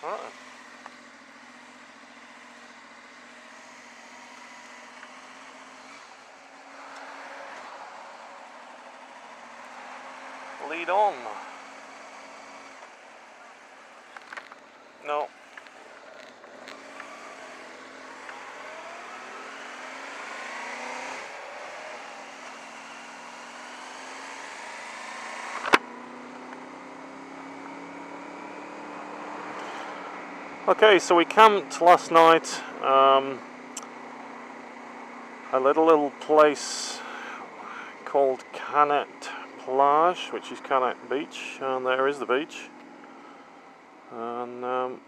Right. Lead on. No. Okay, so we camped last night at a little place called Canet Plage, which is Canet Beach, and there is the beach. And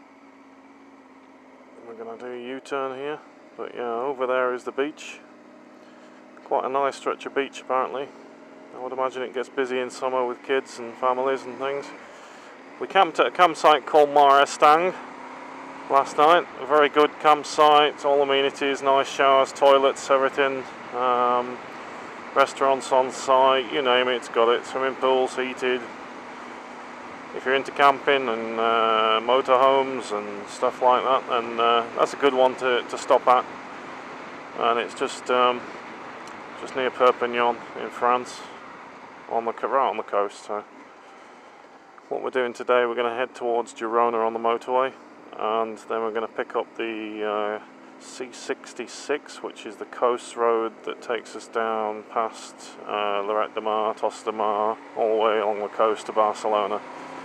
we're going to do a U-turn here, but yeah, over there is the beach. Quite a nice stretch of beach apparently. I would imagine it gets busy in summer with kids and families and things. We camped at a campsite called Mar Estang last night. A very good campsite, all amenities, nice showers, toilets, everything. Restaurants on site, you name it, it's got it. Swimming pools, heated. If you're into camping and motorhomes and stuff like that, then that's a good one to stop at. And it's just near Perpignan in France, right on the coast. So what we're doing today, we're going to head towards Girona on the motorway, and then we're going to pick up the C66, which is the coast road that takes us down past Lloret de Mar, Tossa de Mar, all the way along the coast to Barcelona.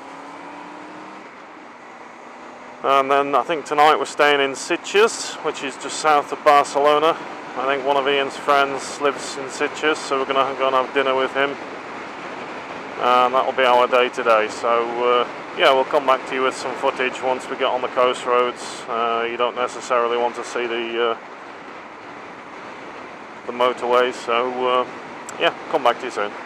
And then I think tonight we're staying in Sitges, which is just south of Barcelona. I think one of Ian's friends lives in Sitges, so we're going to go and have dinner with him. And that'll be our day today. So yeah, we'll come back to you with some footage once we get on the coast roads. You don't necessarily want to see the motorway, so yeah, come back to you soon.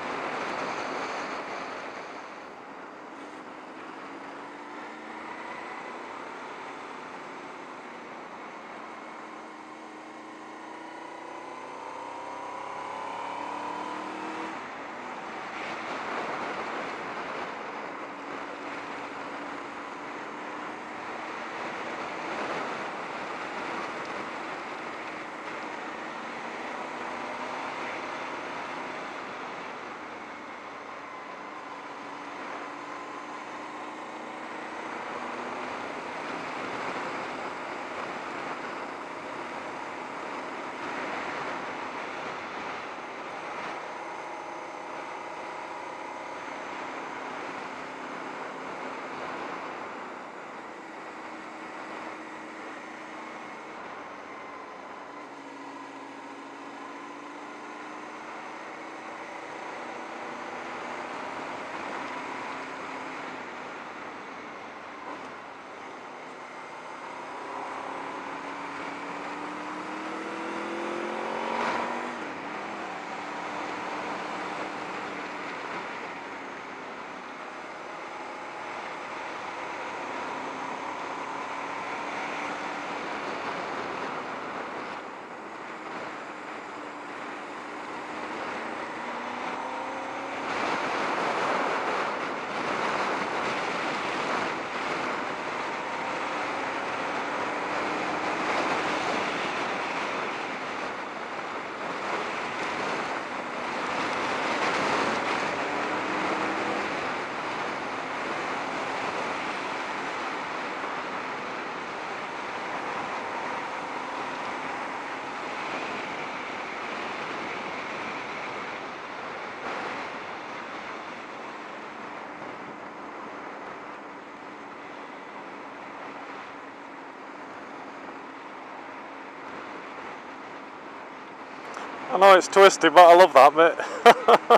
I know it's twisted, but I love that bit.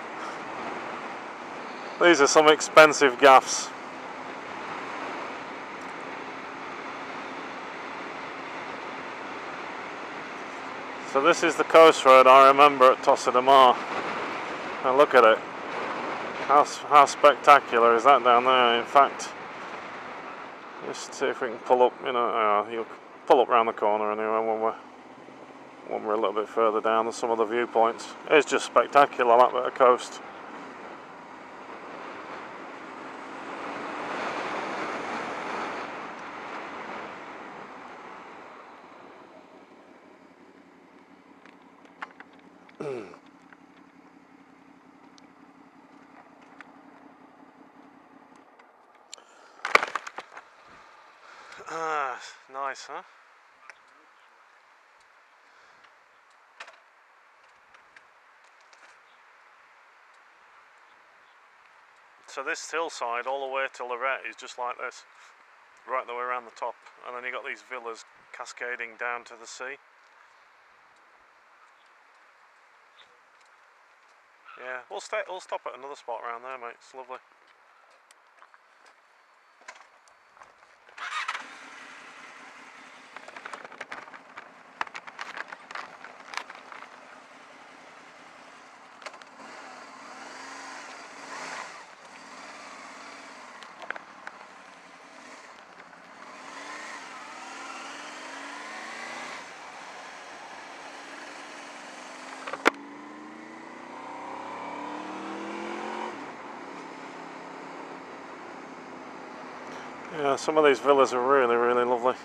These are some expensive gaffs. So this is the coast road I remember at Tossa de Mar. Now look at it. How spectacular is that down there? In fact, just see if we can pull up, you know, you'll pull up round the corner anyway when we're a little bit further down than some of the viewpoints. It's just spectacular, that bit of coast. nice, huh? So this hillside all the way to Lorette is just like this, right the way around the top, and then you got these villas cascading down to the sea. Yeah, we'll stop at another spot around there, mate. It's lovely. Yeah, some of these villas are really, really lovely.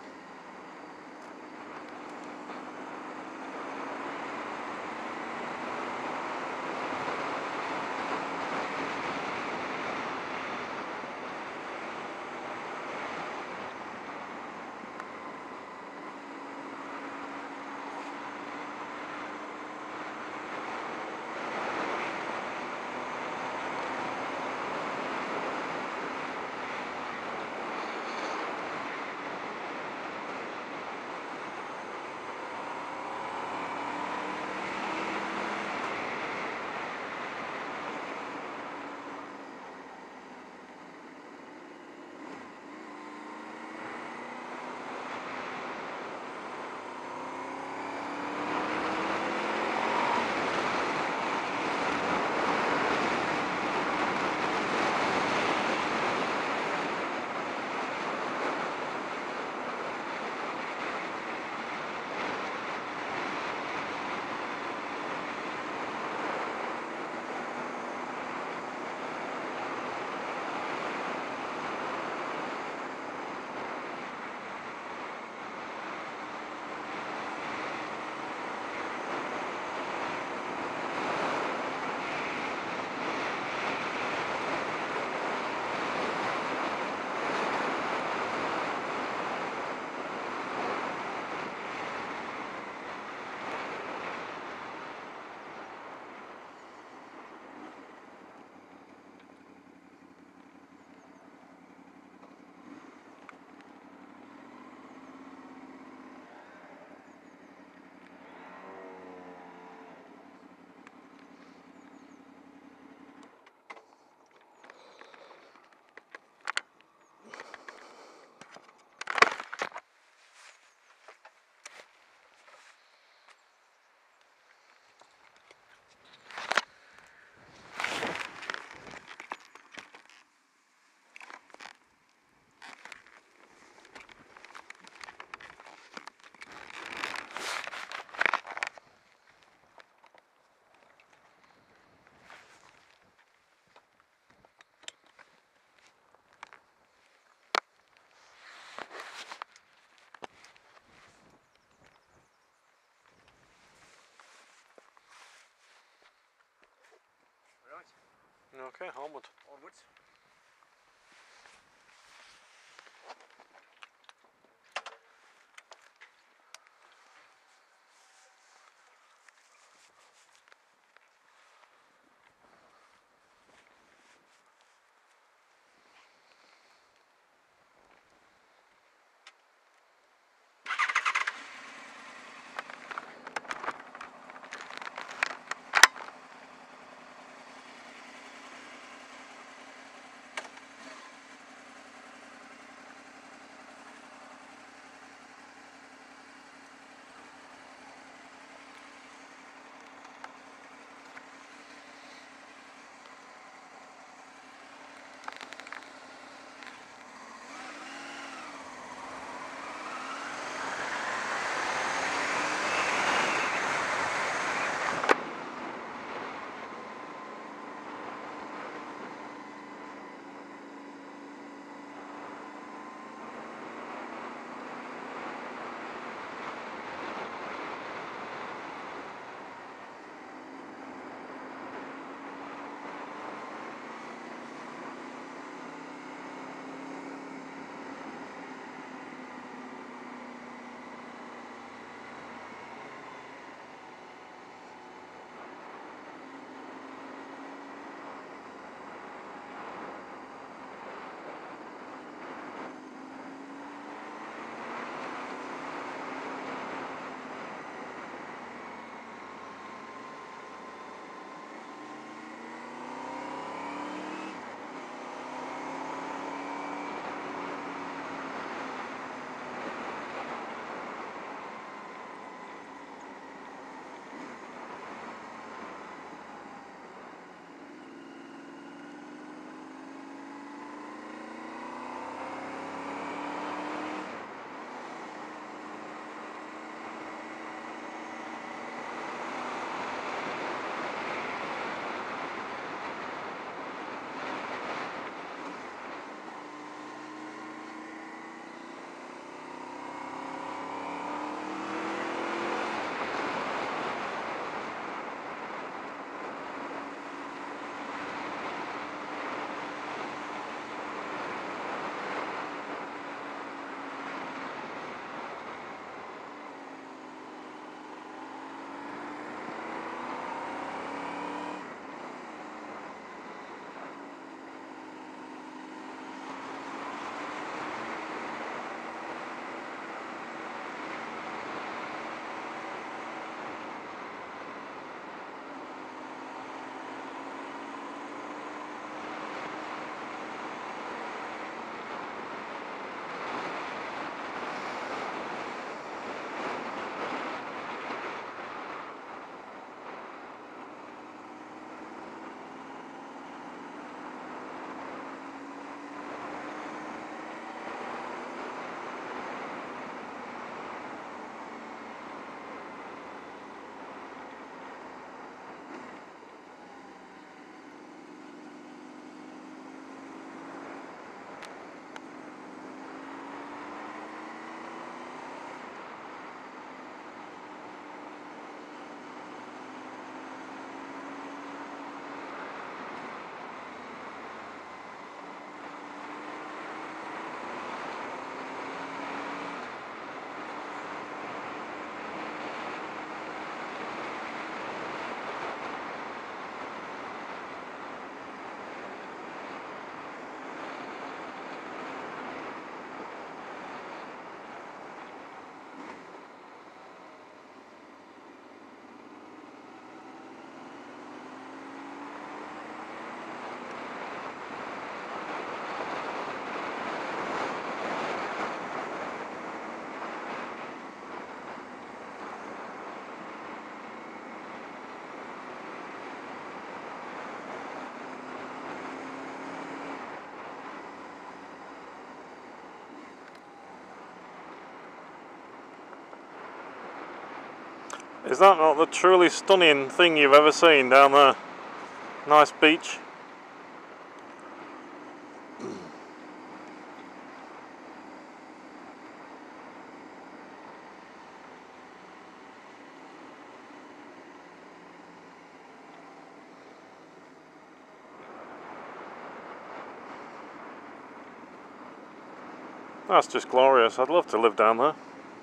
Okay, onward. Onwards. Is that not the truly stunning thing you've ever seen down there? Nice beach. That's just glorious. I'd love to live down there.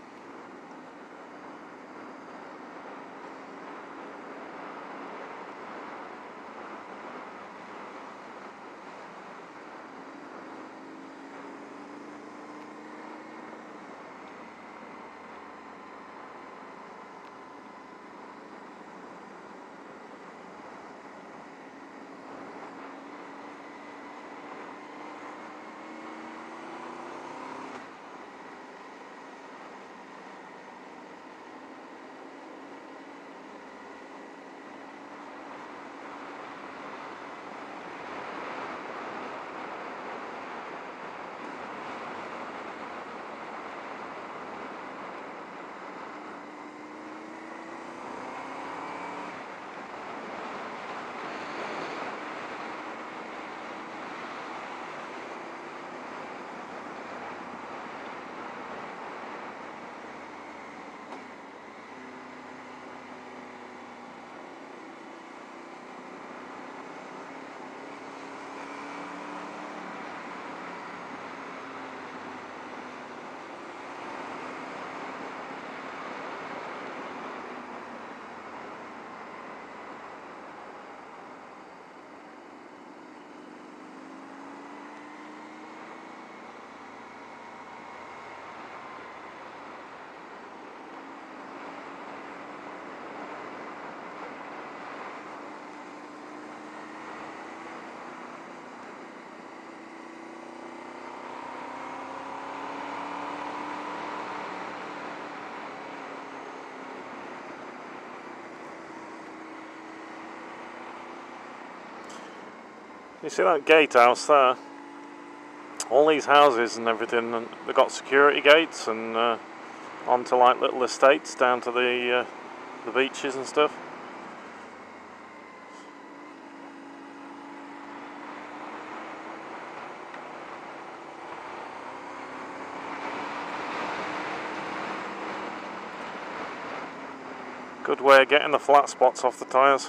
You see that gatehouse there? All these houses and everything, and they've got security gates and onto like little estates down to the beaches and stuff. Good way of getting the flat spots off the tyres.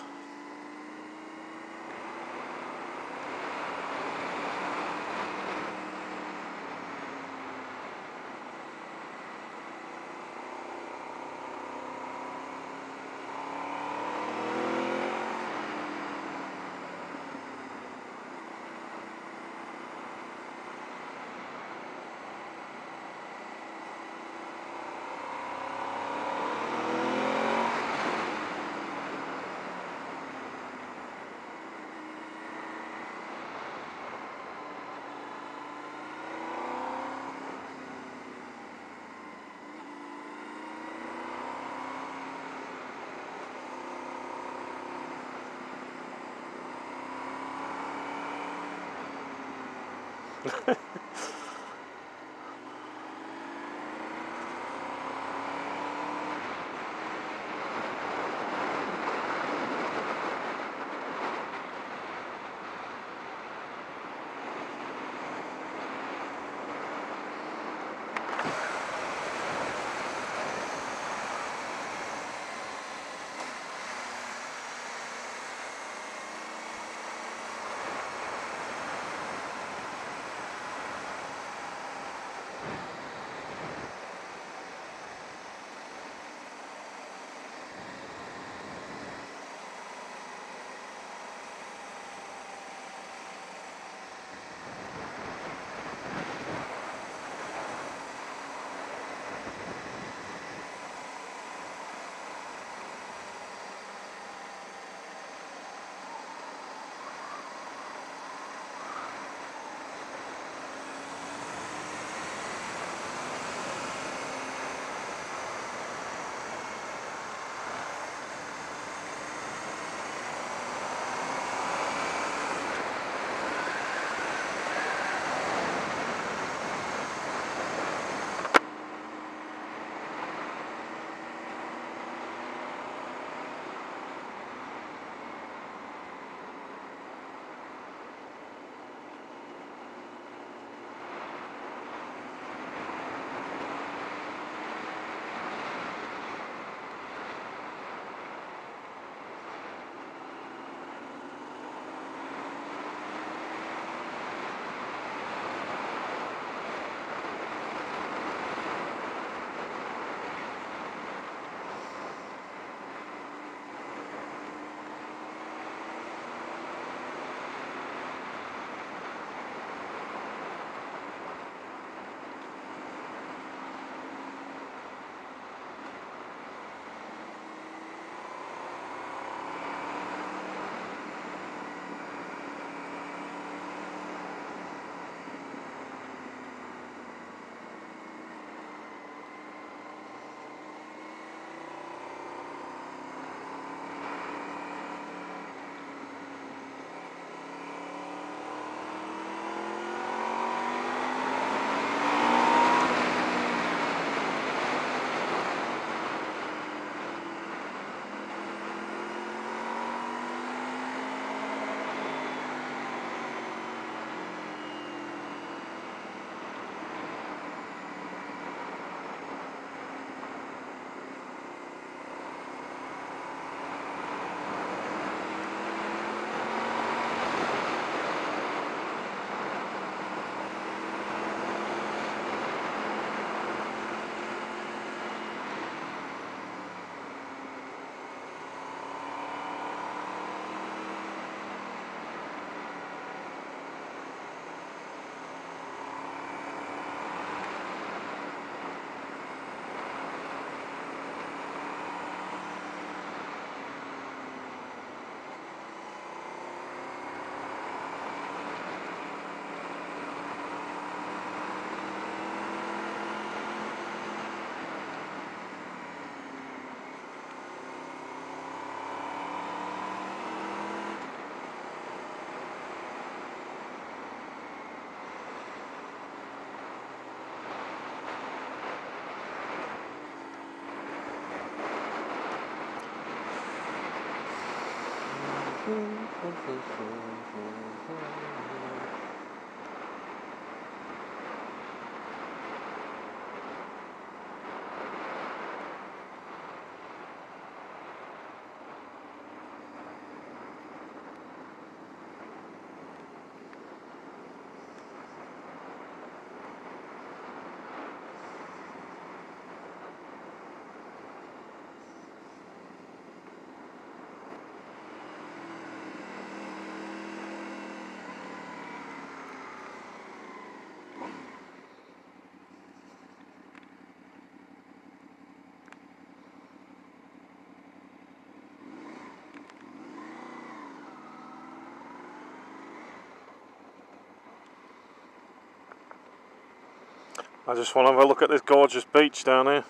I just want to have a look at this gorgeous beach down here.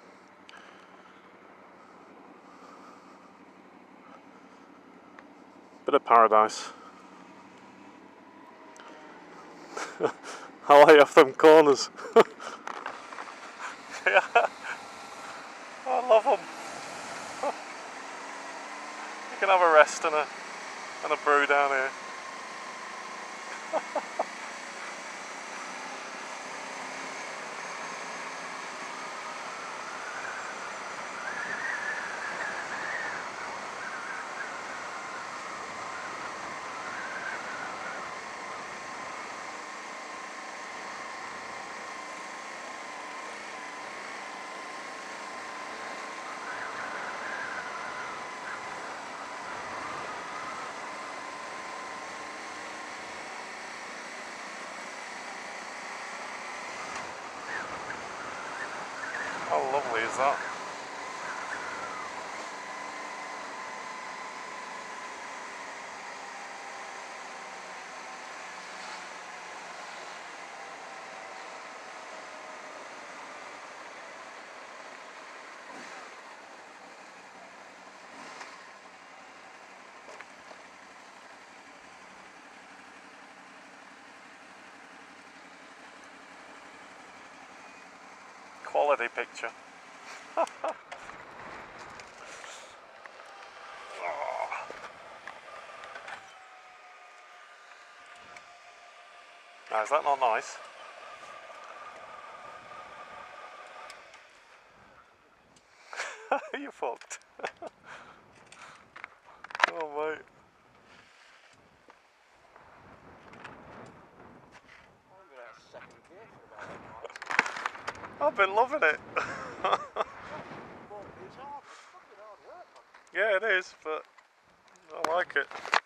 Bit of paradise. I lay off them corners. Yeah, I love them. You can have a rest and a brew down here. How lovely is that? Quality picture. Now, is that not nice? You're fucked. Oh mate. I've been loving it. Yeah, it is, but I like it.